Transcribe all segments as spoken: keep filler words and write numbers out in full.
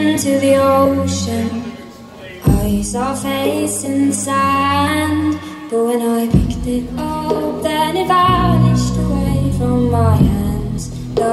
into the ocean. I saw a face in the sand, but when I picked it up, then it vanished away from my hands.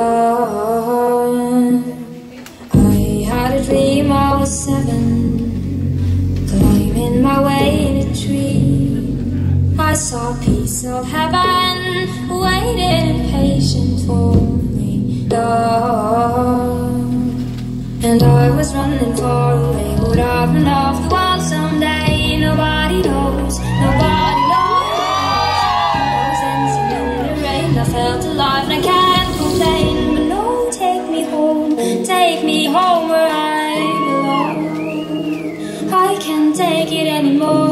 Love. I had a dream I was seven, climbing my way in a tree. I saw a piece of heaven waiting impatient for me. Love. And I was running far away. Would I run off the wall someday? Nobody knows, nobody knows. I was dancing in the rain, I felt alive and I can't complain. But no, take me home, take me home where I belong. I can't take it anymore.